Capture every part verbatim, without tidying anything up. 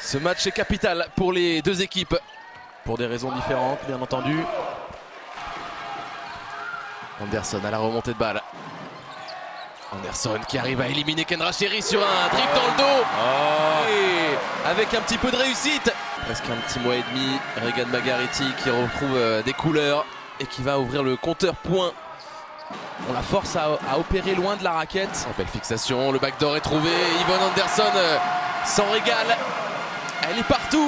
Ce match est capital pour les deux équipes, pour des raisons différentes bien entendu. Anderson à la remontée de balle. Anderson qui arrive à éliminer Kendra Cherry sur un dribble dans le dos. Oh. Et avec un petit peu de réussite. Presque un petit mois et demi, Regan Margaretti qui retrouve euh, des couleurs et qui va ouvrir le compteur point. On la force à, à opérer loin de la raquette. Oh, belle fixation, le backdoor est trouvé. Yvonne Anderson euh, s'en régale. Elle est partout.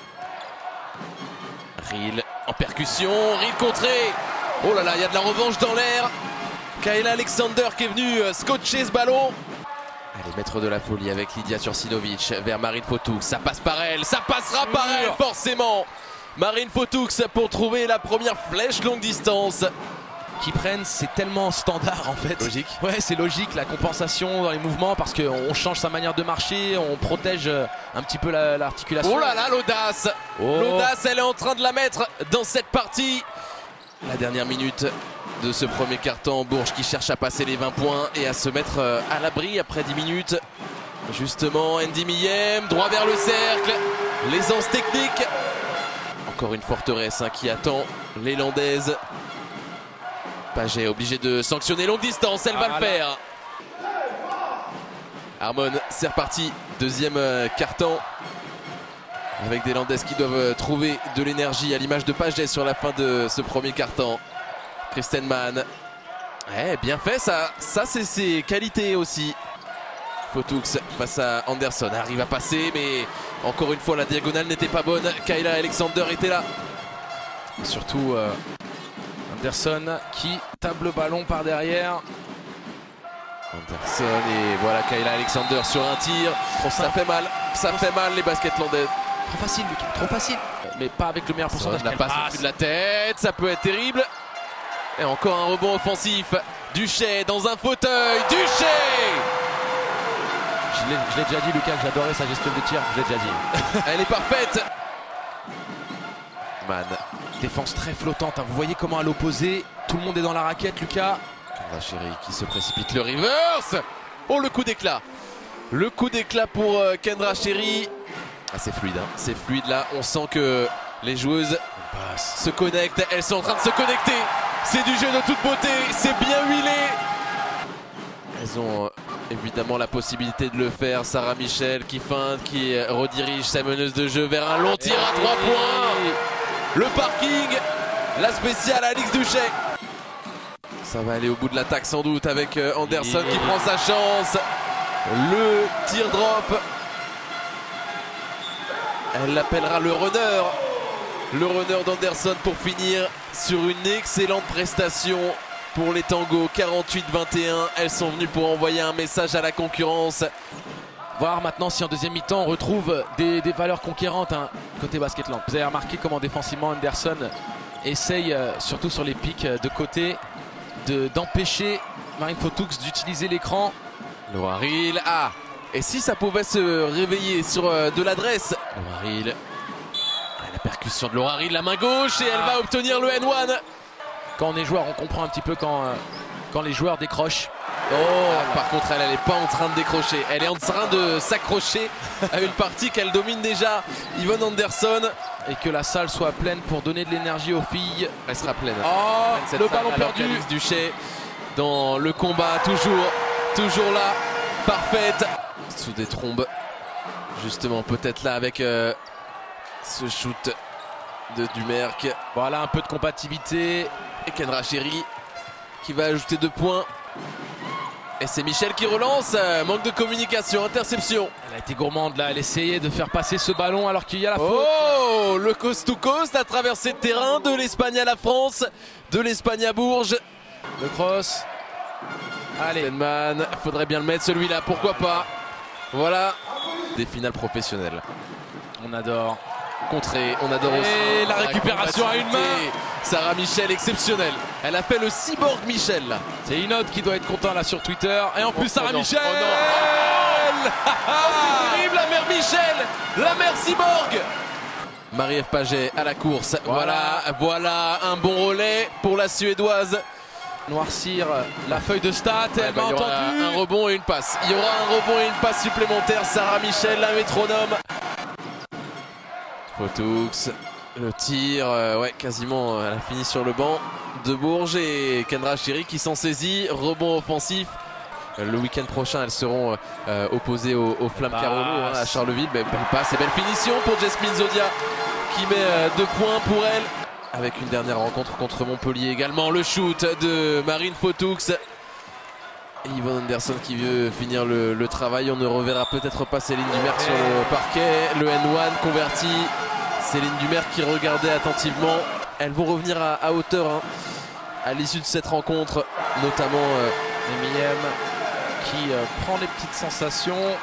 Reel en percussion, Reel contré. Oh là là, il y a de la revanche dans l'air. Kayla Alexander qui est venue euh, scotcher ce ballon. Allez, maître de la folie avec Lydia Tursinovic vers Marine Fotoux. Ça passe par elle, ça passera par elle forcément. Marine Fotoux pour trouver la première flèche longue distance. Qui prennent, c'est tellement standard en fait. Logique. Ouais, c'est logique, la compensation dans les mouvements parce qu'on change sa manière de marcher, on protège un petit peu l'articulation. La, oh là là, l'audace. Oh. L'audace, elle est en train de la mettre dans cette partie. La dernière minute de ce premier quart-temps, Bourges qui cherche à passer les vingt points et à se mettre à l'abri après dix minutes. Justement, Andy Millem, droit vers le cercle, l'aisance technique. Encore une forteresse hein, qui attend les Landaises. Paget obligé de sanctionner longue distance, elle ah, va le faire. Harmon, c'est reparti, deuxième euh, quart-temps. Avec des Landaises qui doivent euh, trouver de l'énergie à l'image de Paget sur la fin de ce premier quart-temps. Kristen Mann, eh, bien fait ça, ça c'est ses qualités aussi. Fotoux face à Anderson, arrive à passer mais encore une fois la diagonale n'était pas bonne. Kayla Alexander était là. Et surtout euh, Anderson qui table le ballon par derrière. Anderson et voilà Kayla Alexander sur un tir. Trop ça fait mal, ça trop fait mal les baskets landaises. Trop facile Lucas, trop facile. Mais pas avec le meilleur pourcentage. La passe au-dessus de la tête, ça peut être terrible. Et encore un rebond offensif. Duché dans un fauteuil. Duché. Je l'ai déjà dit Lucas, que j'adorais sa gestion de tir, je l'ai déjà dit. Elle est parfaite. Mann. Défense très flottante, hein. Vous voyez comment à l'opposé, tout le monde est dans la raquette Lucas. Kendra Cherry qui se précipite, le reverse. Oh le coup d'éclat. Le coup d'éclat pour euh, Kendra Cherry. Ah, c'est fluide, hein. C'est fluide là, on sent que les joueuses se connectent, elles sont en train de se connecter. C'est du jeu de toute beauté, c'est bien huilé. Elles ont euh, évidemment la possibilité de le faire. Sarah Michel qui feinte, qui redirige sa meneuse de jeu vers un long tir à trois points. Le parking, la spéciale Alix Duché. Ça va aller au bout de l'attaque sans doute avec euh, Anderson qui prend sa chance. Le tir drop. Elle l'appellera le runner. Le runner d'Anderson pour finir sur une excellente prestation pour les Tangos. quarante-huit vingt et un. Elles sont venues pour envoyer un message à la concurrence. Voir maintenant si en deuxième mi-temps on retrouve des, des valeurs conquérantes hein, côté Basketland. Vous avez remarqué comment défensivement Anderson essaye, euh, surtout sur les pics de côté, d'empêcher de, Marine Fotoux d'utiliser l'écran. Laura Reel, ah, et si ça pouvait se réveiller sur euh, de l'adresse. Laura Reel, ah, la percussion de Laura Reel, la main gauche et elle ah. va obtenir le N un. Quand on est joueur, on comprend un petit peu quand, euh, quand les joueurs décrochent. Oh, ah, par contre, elle, elle n'est pas en train de décrocher. Elle est en train de s'accrocher à une partie qu'elle domine déjà. Yvonne Anderson. Et que la salle soit pleine pour donner de l'énergie aux filles. Elle sera pleine. Oh, le ballon perdu. Alix Duché dans le combat, toujours, toujours là, parfaite. Sous des trombes, justement, peut-être là avec euh, ce shoot de Dumerc. Voilà, un peu de compatibilité. Et Kendra Cherry qui va ajouter deux points. Et c'est Michel qui relance, manque de communication, interception. Elle a été gourmande là, elle essayait de faire passer ce ballon alors qu'il y a la faute. Oh, le coast to coast, la traversée de terrain de l'Espagne à la France, de l'Espagne à Bourges. Le cross. Allez. Mann, faudrait bien le mettre celui-là, pourquoi pas. Voilà, des finales professionnelles. On adore. Contré, on adore aussi. Et la récupération à une main. Sarah Michel, exceptionnelle. Elle a fait le cyborg Michel. C'est Inod qui doit être content là sur Twitter. Et en plus, oh, Sarah oh Michel. Oh non. Oh, c'est terrible, la mère Michel. La mère cyborg. Marie-Ève Paget à la course. Voilà. voilà, voilà un bon relais pour la Suédoise. Noircir la feuille de stat, elle bah, m'a entendu. Un rebond et une passe. Il y aura un rebond et une passe supplémentaire. Sarah Michel, la métronome. Photoux, le tir, euh, ouais, quasiment, elle a fini sur le banc de Bourges et Kendra Chéri qui s'en saisit, rebond offensif. Le week-end prochain, elles seront euh, opposées aux, aux Flammes Carolo hein, à Charleville. Belle passe et belle finition pour Jasmine Zodia qui met euh, deux points pour elle. Avec une dernière rencontre contre Montpellier également. Le shoot de Marine Photoux. Et Yvonne Anderson qui veut finir le, le travail. On ne reverra peut-être pas Céline Dumerc sur le parquet. Le N un converti. Céline Dumerc qui regardait attentivement. Elles vont revenir à, à hauteur hein, à l'issue de cette rencontre. Notamment euh, Emiliem qui euh, prend les petites sensations.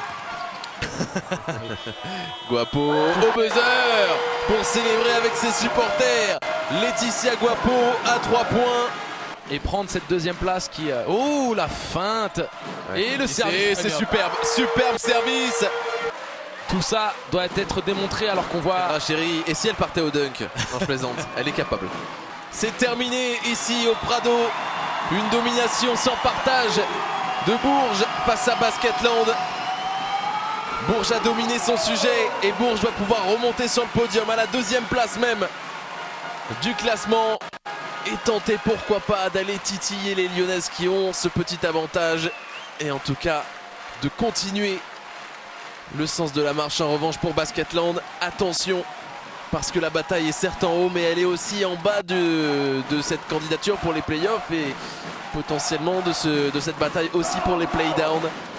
Guapo au buzzer pour célébrer avec ses supporters. Laetitia Guapo à trois points. Et prendre cette deuxième place qui... Euh... Oh, la feinte ouais. Et le service. C'est superbe, superbe service. Tout ça doit être démontré alors qu'on voit... Ah chérie, et si elle partait au dunk? Non, je plaisante, elle est capable. C'est terminé ici au Prado. Une domination sans partage de Bourges face à Basketland. Bourges a dominé son sujet et Bourges va pouvoir remonter sur le podium à la deuxième place même du classement et tenter pourquoi pas d'aller titiller les Lyonnaises qui ont ce petit avantage et en tout cas de continuer le sens de la marche. En revanche pour Basketland, attention parce que la bataille est certes en haut mais elle est aussi en bas de, de cette candidature pour les playoffs et potentiellement de, ce, de cette bataille aussi pour les playdowns.